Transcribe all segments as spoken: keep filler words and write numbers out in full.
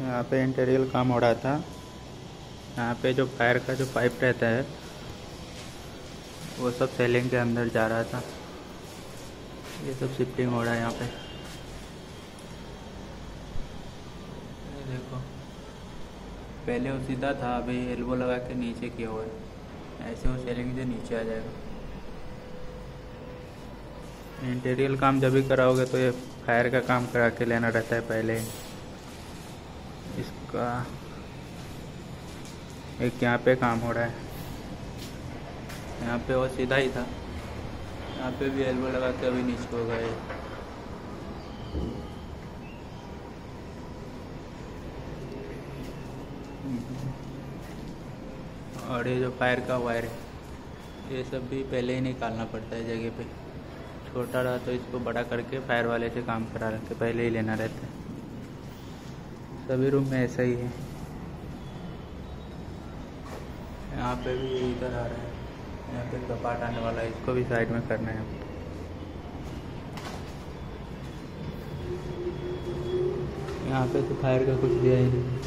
यहाँ पे इंटीरियर काम हो रहा था। यहाँ पे जो फायर का जो पाइप रहता है वो सब सेलिंग के अंदर जा रहा था। ये सब शिफ्टिंग हो रहा है यहाँ पे। ये देखो, पहले वो सीधा था, अभी एल्बो लगा के नीचे किया हुआ है। ऐसे वो सेलिंग से नीचे आ जाएगा। इंटीरियर काम जब भी कराओगे तो ये फायर का काम करा के लेना रहता है पहले। इसका एक यहाँ पे काम हो रहा है, यहाँ पे वो सीधा ही था, यहाँ पे भी एल्बो लगा के अभी नीचे हो गए। और ये जो फायर का वायर है ये सब भी पहले ही निकालना पड़ता है जगह पे। छोटा रहा तो इसको बड़ा करके फायर वाले से काम करा के पहले ही लेना रहता है। सभी रूम में ऐसा ही है। यहाँ पे भी इधर आ रहा है, यहाँ पे कपाट आने वाला है, इसको भी साइड में करना है। यहाँ पे तो फायर का कुछ दिया ही नहीं,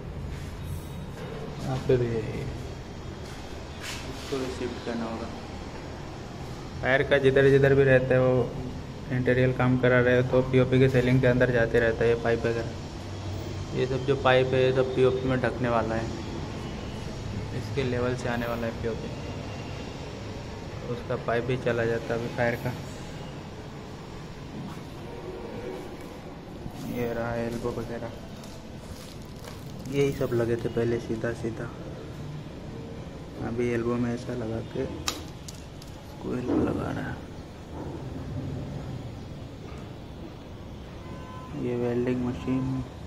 यहाँ पे भी है, इसको भी शिफ्ट करना होगा। फायर का जिधर जिधर भी रहता है वो इंटीरियर काम करा रहे हो तो पीओपी के सेलिंग के अंदर जाते रहता है ये पाइप वगैरह। ये सब जो पाइप है ये सब पीओपी में ढकने वाला है, इसके लेवल से आने वाला है पीओपी। उसका पाइप भी चला जाता है अभी फायर का। ये रहा एल्बो वगैरह, यही सब लगे थे पहले सीधा सीधा। अभी एल्बो में ऐसा लगा के कोई लगा रहा है। ये वेल्डिंग मशीन